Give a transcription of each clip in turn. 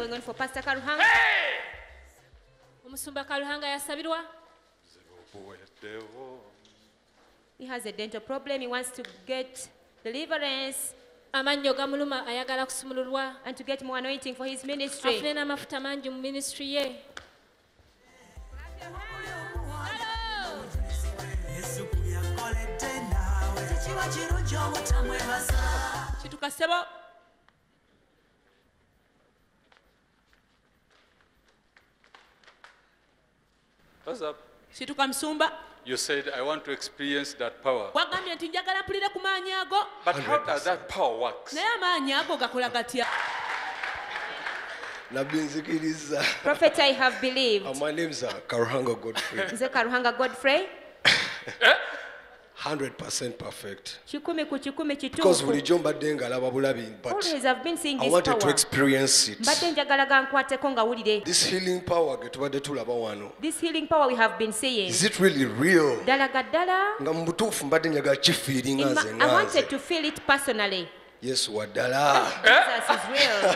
going on for Pastor Karuhanga. Omusumba Karuhanga yasabirwa. He has a dental problem. He wants to get deliverance Amannyo gamuluma ayagala kusumululwa. and to get more anointing for his ministry. Afune n'amafuta mangi mu ministry ye. Kituka sebo. What's up? Kituka Musumba. You said, I want to experience that power. Wagambye nti njagala mpulire ku maanyi ago. But how does that power work? Naye amaanyi ago gakola gatya? Prophet, I have believed. My name is Karuhanga Godfrey. Is it Karuhanga Godfrey? 100% perfect. Chikumi ku chikumi Because kituufu. bulijjo mbadde ngalaba bulabi, but Always I've been seeing I his wanted to power. experience it. Mbadde njagala gankwateko ngawulire. This healing power ge tubadde tulaba wano. This healing power we have been seeing. Is it really real? Ddala gaddala. Nga mu butuufu mbadde njagala kifiiringa nze I nganze. wanted to feel it personally. Yesu wa ddala. Jesus is real.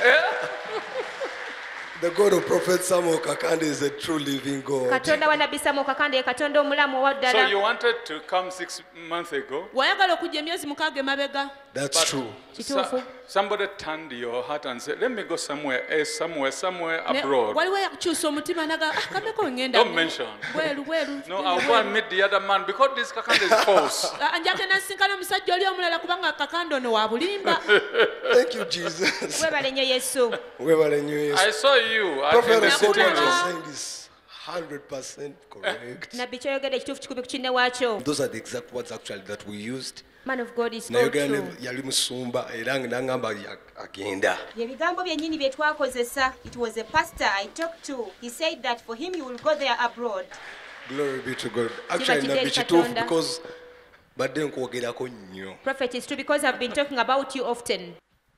The God of Prophet Samuel Kakande is a true living God. Katonda wa Nabbi Samuel Kakande ye Katonda omulamu owa So ddala. you wanted to come 6 months ago? Wayagala okujja emyezi mukaaga emabega. That's true. Kituufu. Somebody turned your heart and said, let me go somewhere Ne- abroad. Waliwo yakukyusa omutima naga kameko ngenda. Don't mention. Bweru. No, I'll go and meet the other man because this Kakande is false. Njagenda nsinkana omusajja oli omulala kubanga Kakande ono wa bulimba. Thank you, Jesus. Weebale nnyo Yesu. Weebale nnyo Yesu. I saw you. Prophet in the of God, city. what you're saying is 100% correct. Nabbi kyoyogedde kituufu kikumi ku kinne waakyo. Those are the exact words actually that we used. Man of God is so Nayogera true. ne yali musumba era n'angamba agenda. Bye bigambo byennyini bye twakozesa. It was a pastor I talked to. He said that for him he will go there abroad. Glory be to God. Actually nabbi kituufu because badde nkwogerako nnyo. Prophet, is true because I've been talking about you often.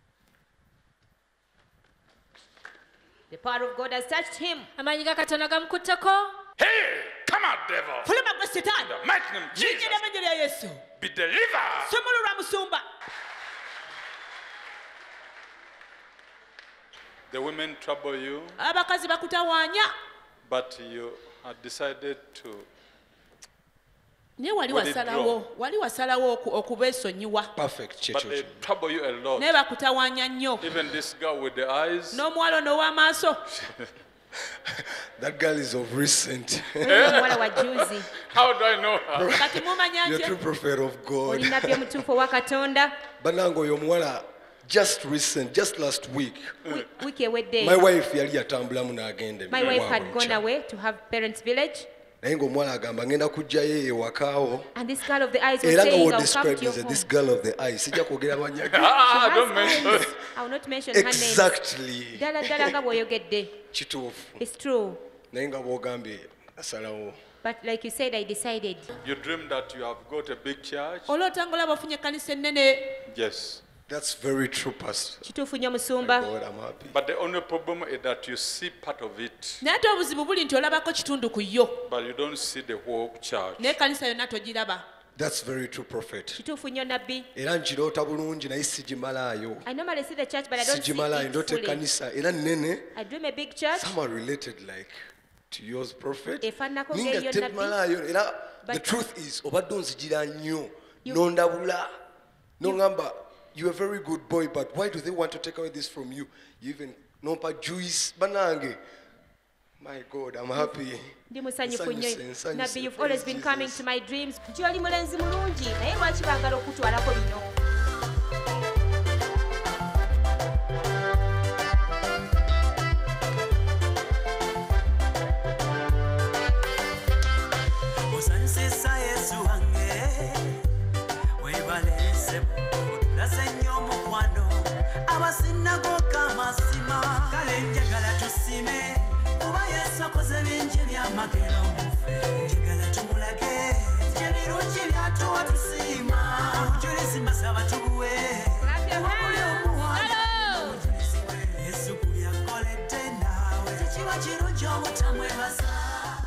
The power of God has touched him. Amaanyi ga Katonda gamukutteko. Hey, come out, devil. Fuluma gwe In setaani. the mighty name of Jesus. Yingira erinnya lya Yesu. Be delivered. Sumululwa Musumba. The women trouble you, Abakazi bakutawaanya. but you had decided to. Naye wali wasalawo okubeesonyiwa. Perfect. But they trouble you a lot. Naye bakutawaanya nnyo. Even this girl with the eyes. N'omuwala ono ow'amaaso. That girl is of recent. Omuwala wa juzi. How do I know her? Kati mumanya You're a nti true prophet of God. Oli nabbi omutuufu owa Katonda. Banange oyo omuwala just recent, just last week. Wiiki ewedde. My wife yali yatambulamu n'agenda. My wife had gone away to have parents' village. Naye ng'omuwala agamba ngenda kujjayo ewakaawo. And this girl of the eyes was Era nga saying, what I'll come described to your is home. this girl of the eyes. Sijja kwogera bannya. She Don't has mention. eyes. I will not mention her name. Exactly. Ddala nga bw'oyogedde. Kituufu. It's true. Naye nga bw'ogambye asalawo. But like you said, I decided. You dream that you have got a big church. olwota ng'olaba ofunye ekkanisa ennene. Yes. That's very true, Pastor. Kituufu nnyo musumba. God, I'm happy. But the only problem is that you see part of it, Naye ate obuzibu buli nti olabako kitundu ku yo. but you don't see the whole church. Naye ekkanisa yonna togiraba. That's very true, Prophet. Kituufu nnyo nabbi. Era nkiroota bulungi naye sigimalaayo. I normally see the church, but I don't see Sigimalaayo it ndoota fully. ekkanisa era nnene. I dream a big church. Some are related like to yours, Prophet. Efaananako Ninga ng'eyo temalaayo era the But- truth is obadde onzigira nnyo n'ondabula n'ongamba you are a very good boy but why do they want to take away this from you? You even nompa juice banange. My God, I'm happy. Ndi musanyufu nnyo. Nsanyuse, Nabbi, you've praise always been coming Jesus. to my dreams. Nti oli mulenzi mulungi naye lwaki baagala okutwalako bino? Osanyusisa Yesu wange webalese otulaze nnyo omukwano abasinagoka amazima kale njagala tusime kuba Yesu akoze bingi ebyamagero mufe njagala tumulage ebirungi byatuwa tusiima obujulizi mbasaba tubuwe omuli omuwala omujulizi we Yesu ku byakoledde naawe kikiba kirungi obutamwebaza